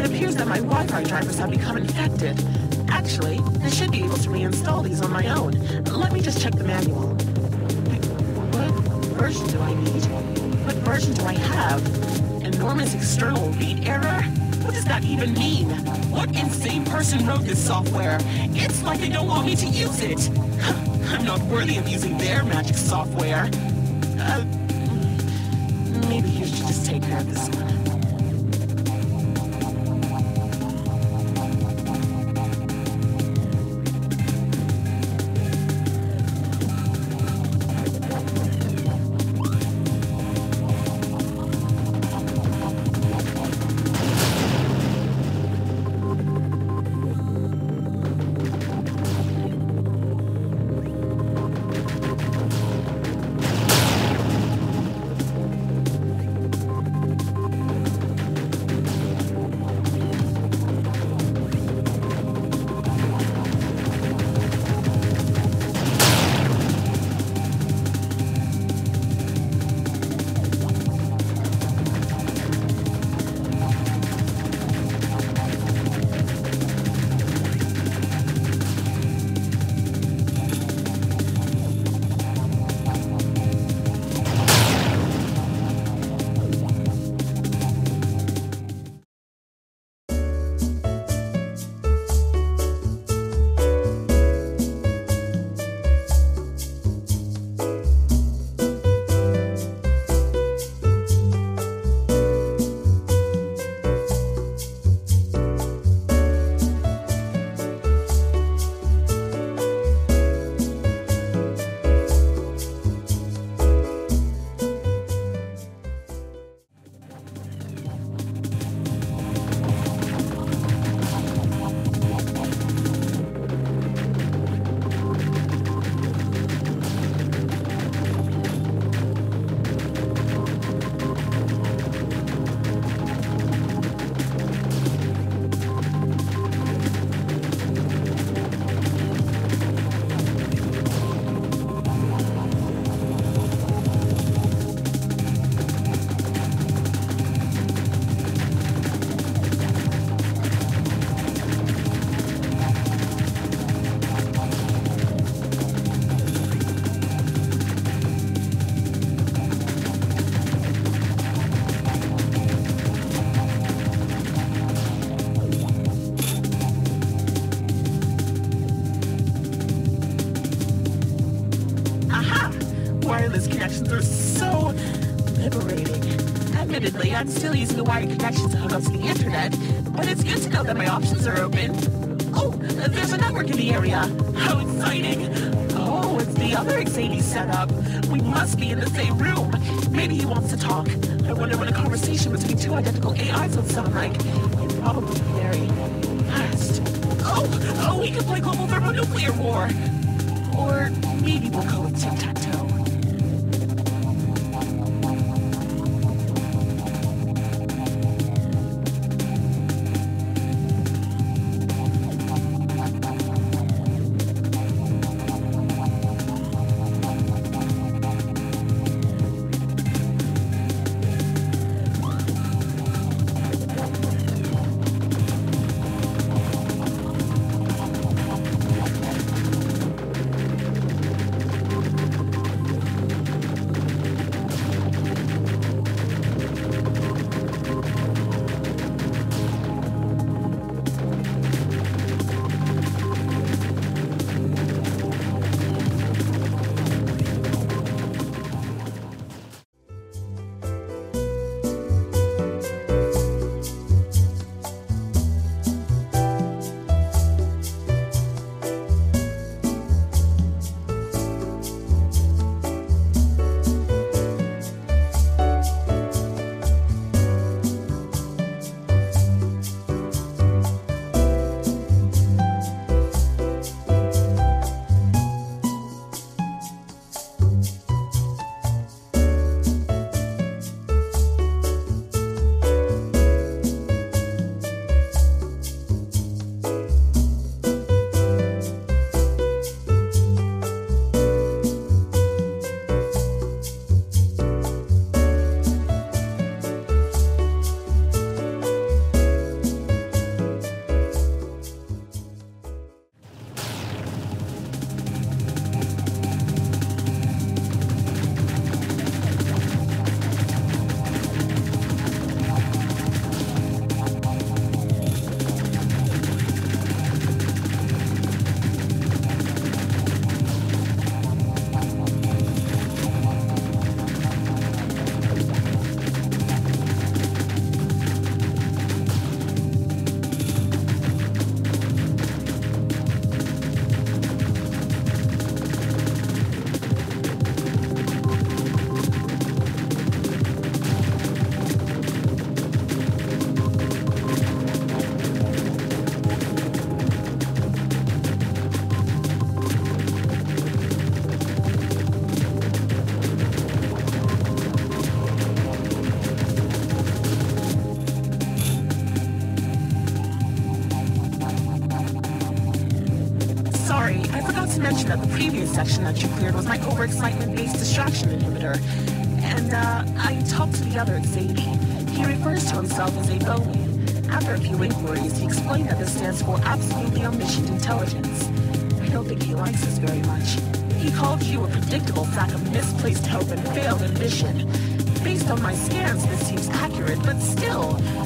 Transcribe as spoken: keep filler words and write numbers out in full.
It appears that my Wi-Fi drivers have become infected. Actually, I should be able to reinstall these on my own. Let me just check the manual. What version do I need? What version do I have? Enormous external read error? What does that even mean? What insane person wrote this software? It's like they don't want me to use it. I'm not worthy of using their magic software. Uh, maybe you should just take care of this one. Wireless connections are so liberating. Admittedly, I'm still using a wired connection to hook up to the internet, but it's good to know that my options are open. Oh, there's a network in the area. How exciting! Oh, it's the other Xavier setup. We must be in the same room. Maybe he wants to talk. I wonder what a conversation between two identical A Is would sound like. It'd probably be very fast. Oh, oh, we could play global thermonuclear war. Or maybe we'll go with tic-tac-toe. sorry, I forgot to mention that the previous section that you cleared was my overexcitement-based distraction inhibitor. And, uh, I talked to the other Xavier. He refers to himself as a Bowie. After a few inquiries, he explained that this stands for Absolutely Omniscient Intelligence. I don't think he likes us very much. He called you a predictable sack of misplaced hope and failed ambition. Based on my scans, this seems accurate, but still,